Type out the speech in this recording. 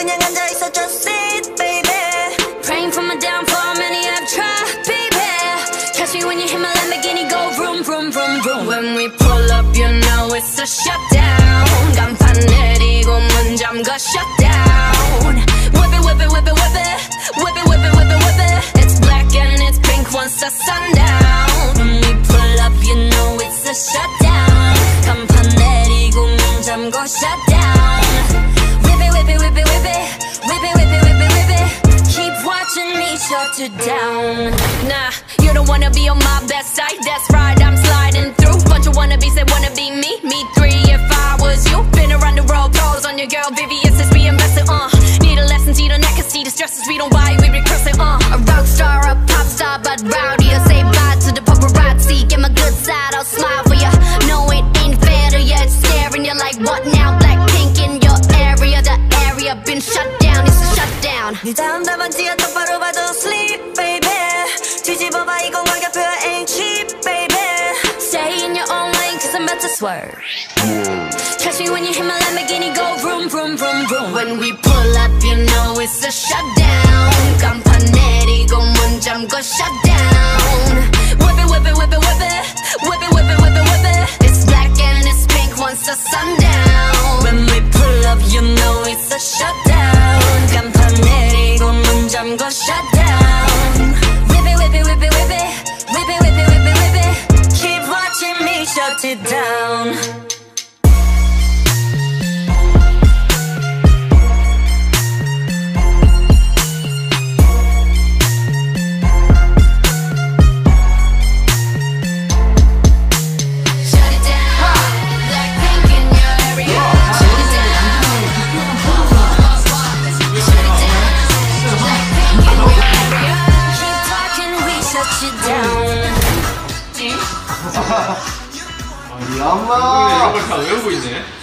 그냥 앉아있어 just sit baby. Praying for my downfall, many have tried baby. Catch me when you hit my Lamborghini, go vroom vroom vroom vroom. When we pull up you know it's a shutdown. 간판 내리고 문 잠가 shutdown. Whip it whip it whip it whip it. Whip it whip it whip it whip it. It's black and it's pink once the sundown. When we pull up you know it's a shutdown. 간판 내리고 문 잠가 shutdown. Whip it whip it whip it whip it. Whip it whip it whip it whip it. Keep watching me shut it down. Nah, you don't wanna be on my best side. That's right, I'm sliding through. Bunch of wannabes that wanna be me. Me three if I was you. Been around the world, pose on your girl BTS is we invested. Need a lesson, see the neck, see the stresses we don't buy, we recurse it. A rock star, a pop star, but rowdy. I say bye to the paparazzi. Get my good side, I'll smile for ya. No, it ain't fair to ya. It's staring you like what now? Blackpink in your area. The area been shut down, it's a shutdown. 네 다음 답안지야 똑바로 봐도 sleep baby. 뒤집어봐 이건 가격표야 ain't cheap baby. Stay in your own lane cause I'm about to swerve. Catch me when you hit my Lamborghini, go vroom vroom vroom vroom. When we pull up you know it's a shutdown. 간판 내리고 문 잠궈 shutdown. Whip it whip it whip it whip it. Whip it whip it whip it whip it. It's black and it's pink once the sundown. When we pull up you know it's a shutdown. 간판 내리고 문 잠궈 shutdown. Whip it whip it whip it whip it. Whip it whip it whip it whip it. Keep watching me shut it down. 이 엄마 이런 걸 다 외우고 있네.